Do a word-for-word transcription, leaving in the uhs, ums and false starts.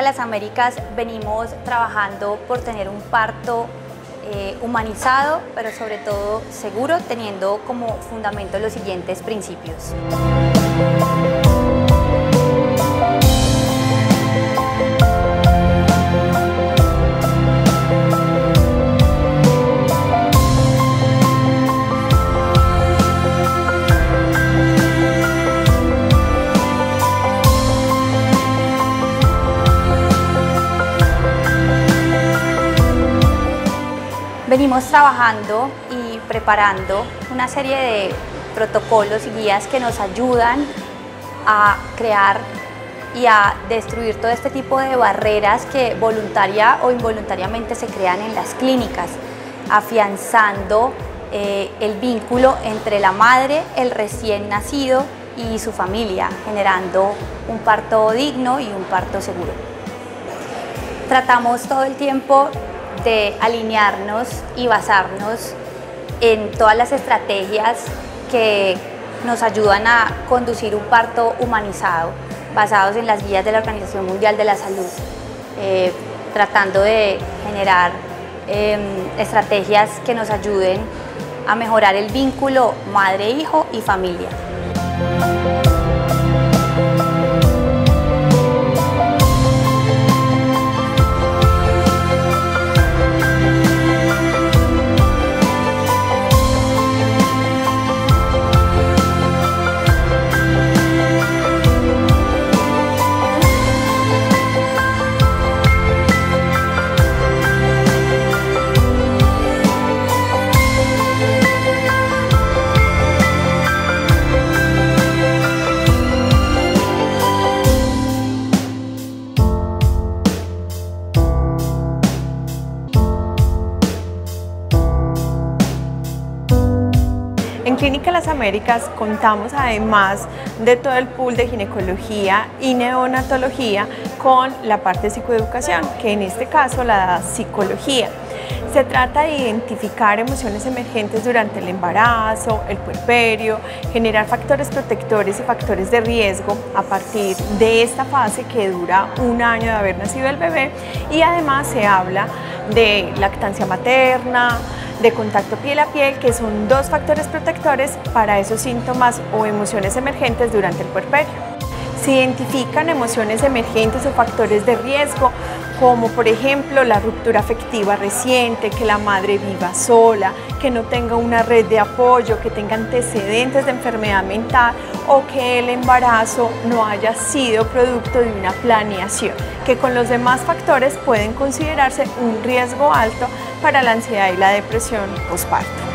Las Américas venimos trabajando por tener un parto eh, humanizado, pero sobre todo seguro, teniendo como fundamento los siguientes principios. Venimos trabajando y preparando una serie de protocolos y guías que nos ayudan a crear y a destruir todo este tipo de barreras que voluntaria o involuntariamente se crean en las clínicas, afianzando eh, el vínculo entre la madre, el recién nacido y su familia, generando un parto digno y un parto seguro. Tratamos todo el tiempo de alinearnos y basarnos en todas las estrategias que nos ayudan a conducir un parto humanizado, basados en las guías de la Organización Mundial de la Salud, eh, tratando de generar eh, estrategias que nos ayuden a mejorar el vínculo madre-hijo y familia. En Clínica Las Américas contamos, además de todo el pool de ginecología y neonatología, con la parte de psicoeducación, que en este caso la da psicología. Se trata de identificar emociones emergentes durante el embarazo, el puerperio, generar factores protectores y factores de riesgo a partir de esta fase que dura un año de haber nacido el bebé, y además se habla de lactancia materna, de contacto piel a piel, que son dos factores protectores para esos síntomas o emociones emergentes durante el puerperio. Se identifican emociones emergentes o factores de riesgo, como por ejemplo la ruptura afectiva reciente, que la madre viva sola, que no tenga una red de apoyo, que tenga antecedentes de enfermedad mental o que el embarazo no haya sido producto de una planeación, que con los demás factores pueden considerarse un riesgo alto para la ansiedad y la depresión posparto.